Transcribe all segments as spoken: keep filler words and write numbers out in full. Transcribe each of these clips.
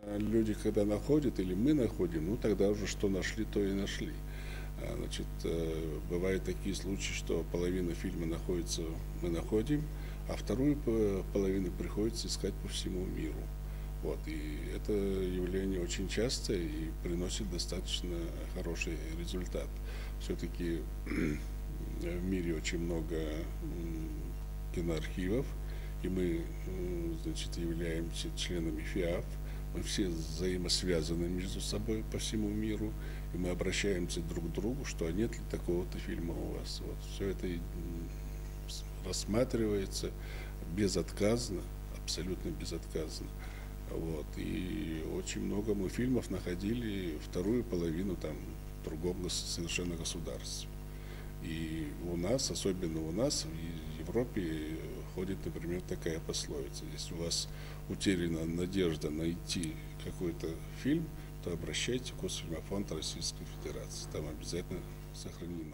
Люди, когда находят, или мы находим, ну тогда уже что нашли, то и нашли. А, Значит, э, бывают такие случаи, что половина фильма находится, мы находим, а вторую по- половину приходится искать по всему миру. Вот, и это явление очень частое и приносит достаточно хороший результат. Все-таки в мире очень много м, киноархивов, и мы, м, значит, являемся членами ФИАФ. Мы все взаимосвязаны между собой по всему миру, и мы обращаемся друг к другу, что а нет ли такого-то фильма у вас. Вот, все это м, с- рассматривается безотказно, абсолютно безотказно. Вот, и очень много мы фильмов находили вторую половину там в другом гос- совершенно государстве. И у нас, особенно у нас, в Европе ходит, например, такая пословица: если у вас утеряна надежда найти какой-то фильм, то обращайтесь в Госфильмофонд Российской Федерации. Там обязательно сохранено.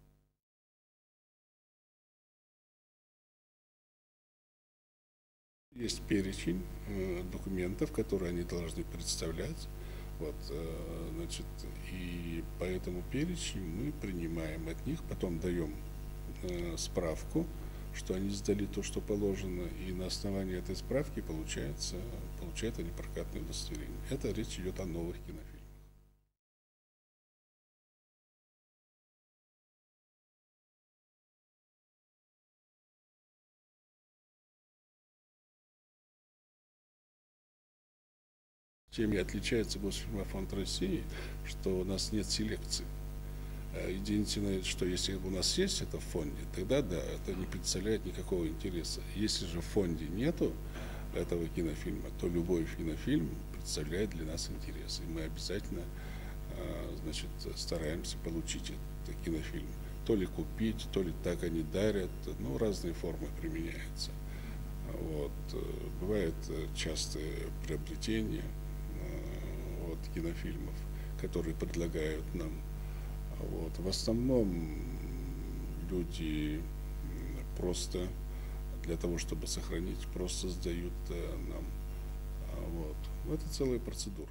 Есть перечень э, документов, которые они должны представлять. Вот, э, значит, и по этому перечню мы принимаем от них, потом даем э, справку, что они сдали то, что положено, и на основании этой справки получается, получают они прокатное удостоверение. Это речь идет о новых кинофильмах. Чем и отличается Госфильмофонд России, что у нас нет селекции. Э, Единственное, что если у нас есть это в фонде, тогда да, это не представляет никакого интереса. Если же в фонде нету этого кинофильма, то любой кинофильм представляет для нас интерес. И мы обязательно, э, значит, стараемся получить этот кинофильм. То ли купить, то ли так они дарят, ну, разные формы применяются. Вот. э, Бывает э, частое приобретение э, вот, кинофильмов, которые предлагают нам. Вот. В основном люди просто для того, чтобы сохранить, просто сдают э, нам. А, Вот. Это целая процедура.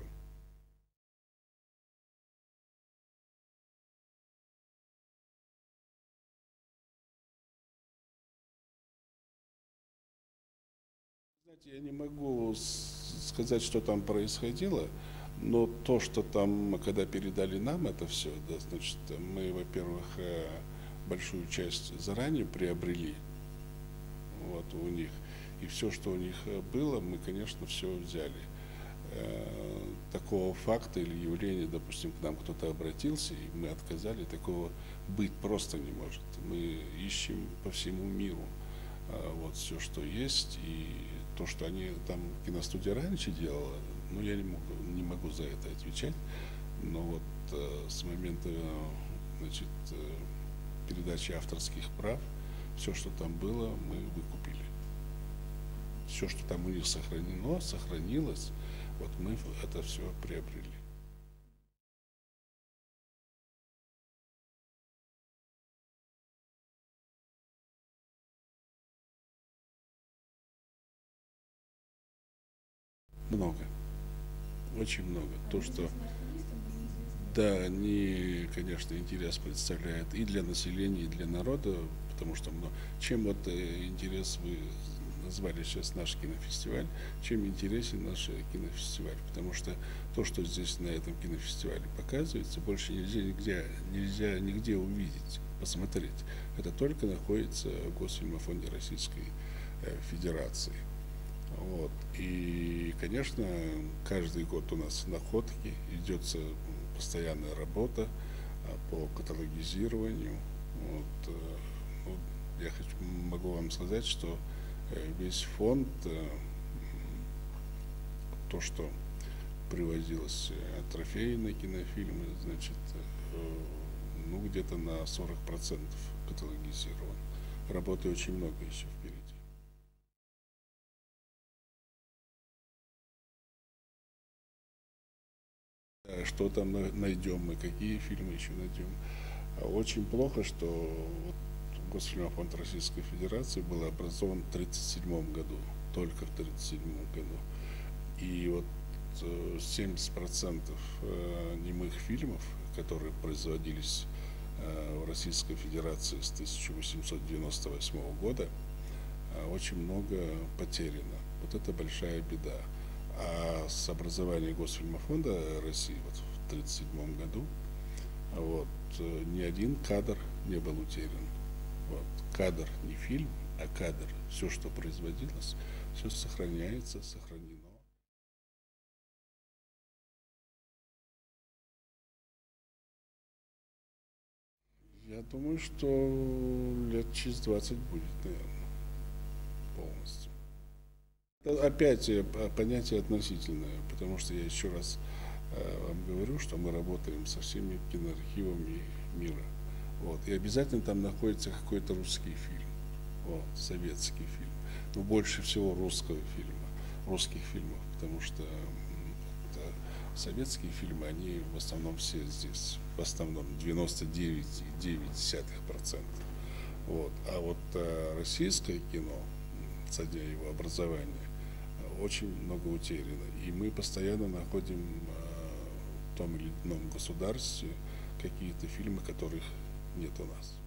Знаете, я не могу с- сказать, что там происходило, но то, что там, когда передали нам это все, да, значит, мы, во-первых, э, большую часть заранее приобрели, вот, у них, и все, что у них э, было, мы, конечно, все взяли. Э, Такого факта или явления, допустим, к нам кто-то обратился, и мы отказали, такого быть просто не может. Мы ищем по всему миру а, вот все, что есть, и то, что они там киностудия раньше делала, ну, я не могу, не могу за это отвечать, но вот э, с момента, э, значит, э, передачи авторских прав, все, что там было, мы выкупили. Все, что там у них сохранено, сохранилось, вот мы это все приобрели. Много, очень много. То, что, да, они, конечно, интерес представляют и для населения, и для народа, потому что мно- чем вот э, интерес вы назвали сейчас наш кинофестиваль, чем интересен наш э, кинофестиваль, потому что то, что здесь на этом кинофестивале показывается, больше нельзя нигде, нельзя нигде увидеть, посмотреть. Это только находится в Госфильмофонде Российской э, Федерации. Вот. И, конечно, каждый год у нас находки, идется постоянная работа а, по каталогизированию. Вот. э, ну, я хочу, могу вам сказать, что э, весь фонд, э, то, что привозилось э, трофейные кинофильмы, значит, э, ну, где-то на сорок процентов каталогизирован. Работы очень много еще впереди. Э, Что там на- найдем мы, какие фильмы еще найдем. А Очень плохо, что вот Госфильмофонд Российской Федерации был образован в тридцать седьмом году, только в тридцать седьмом году. И вот э, семьдесят процентов э, немых фильмов, которые производились э, в Российской Федерации с тысяча восемьсот девяносто восьмого года, э, очень много потеряно. Вот это большая беда. А с образования Госфильмофонда России вот, в тридцать седьмом году вот, э, ни один кадр не был утерян. Вот. Кадр не фильм, а кадр. Все, что производилось, все сохраняется, сохранено. Я думаю, что лет через двадцать будет, наверное, полностью. Это опять э, п- понятие относительное, потому что я еще раз э, вам говорю, что мы работаем со всеми киноархивами мира. Вот. И обязательно там находится какой-то русский фильм, вот, советский фильм. Но больше всего русского фильма, русских фильмов, потому что м, вот, э, советские фильмы, они в основном все здесь, в основном девяносто девять целых девять десятых процента. Вот. А вот э, российское кино, м, садя его образование, э, очень много утеряно. И мы постоянно находим э, в том или ином государстве какие-то фильмы, которых нет у нас.